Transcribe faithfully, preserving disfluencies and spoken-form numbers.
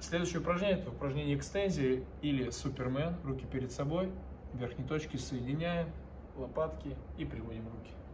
Следующее упражнение – это упражнение экстензии или супермен. Руки перед собой, верхние точки соединяем, лопатки и приводим руки.